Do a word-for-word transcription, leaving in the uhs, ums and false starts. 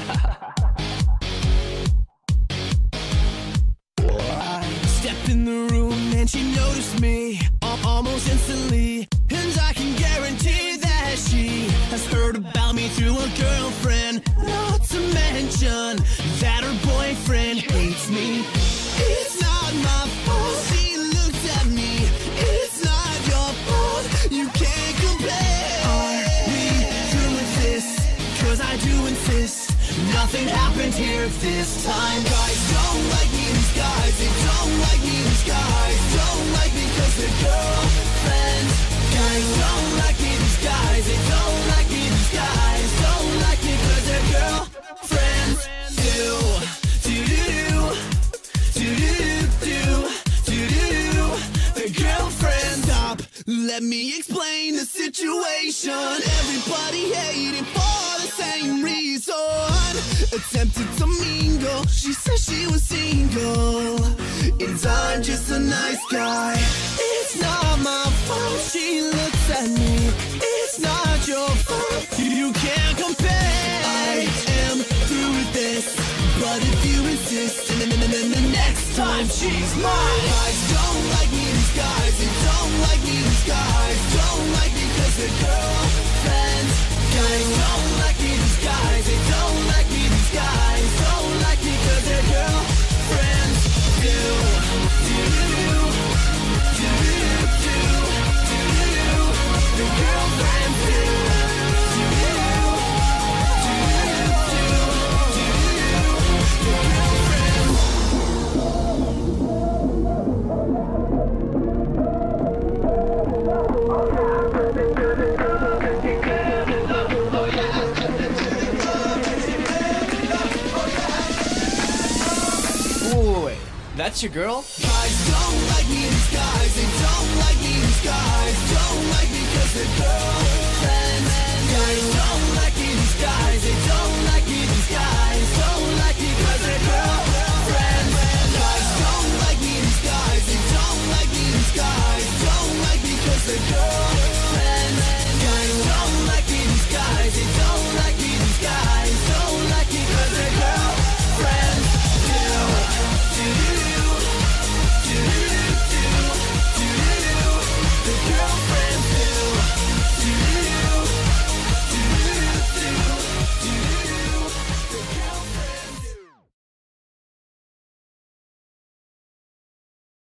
Step in the room and she noticed me al- almost instantly. And I can guarantee that she has heard about me through a girlfriend. Not to mention that her boyfriend hates me. It's not my fault she looked at me. It's not your fault, you can't compare. Are we through with this? Cause I do insist nothing happened here this time. Guys don't like me, these guys, they don't like me, these guys don't like me cause they're girlfriends. Guys don't like me, these guys, they don't like me, these guys don't like me cause they're girlfriends. Do, do do do, do do do, do do do, they're girlfriends. Stop, let me explain the situation. Everybody hating for the same reason. Attempted to mingle, she said she was single, and I'm just a nice guy. It's not my fault she looks at me. It's not your fault, you can't compare. I am through with this, but if you insist, then the next time she's mine. Guys don't like me, these guys, they don't like me, these guys don't like me cause they're girlfriends. Guys don't like me, these guys, they don't like me, these guys don't like me cause they're girlfriends. Do, do, do, do, do, do, do, do, the girlfriends do, do, do, do, do, do, the girlfriends. Wait, that's your girl? Guys don't like me, these guys, they don't like me, these guys don't like me cause they're girlfriends. Guys don't like me, these guys, they don't like me, these guys don't like me cause they're girlfriends. Guys don't like me, these guys, they don't like me, these guys don't like me cause they're girlfriends. Guys don't like me, these guys, they don't